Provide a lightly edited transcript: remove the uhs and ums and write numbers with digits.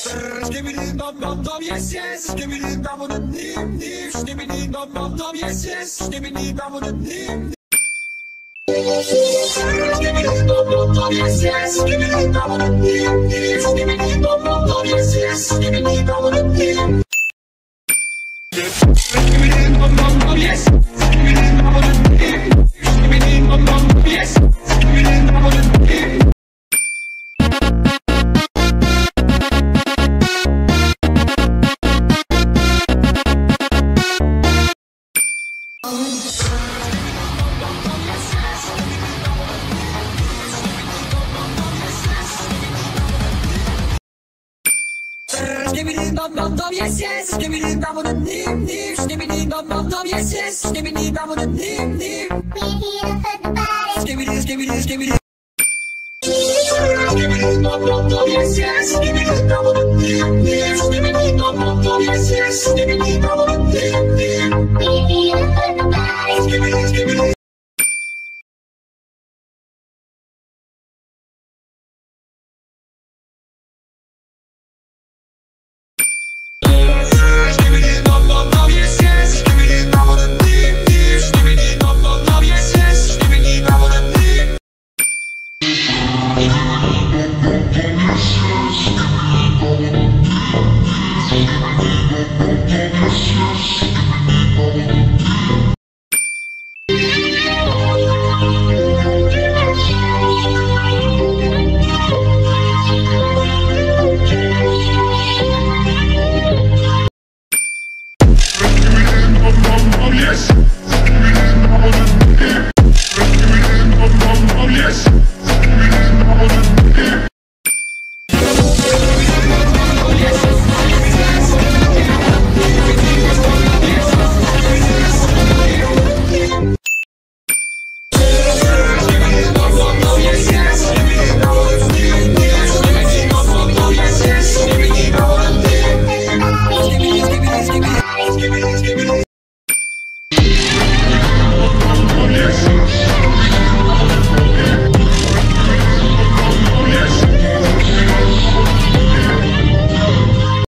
Skibidi dum dum dum, yes yes. Skibidi dum dum dim dim. Skibidi dum dum dum, yes yes. Skibidi dum dum dim. Skibidi dum dum dum, yes yes. Skibidi dum dum dim dim. Skibidi dum dum dum, yes yes. Skibidi dum dum dim. Skibidi dum dum dum, yes. Skibidi dum dum dim. Skibidi dum dum dum, yes. Skibidi dum dum dim. Skibidi dum dum dum, yes yes. Skibidi dum dum dim dim. Skibidi dum dum dum, yes yes. Skibidi dum dum dim dim. We're here to put the body. Skibidi skibidi skibidi. Skibidi dum dum dum, yes yes.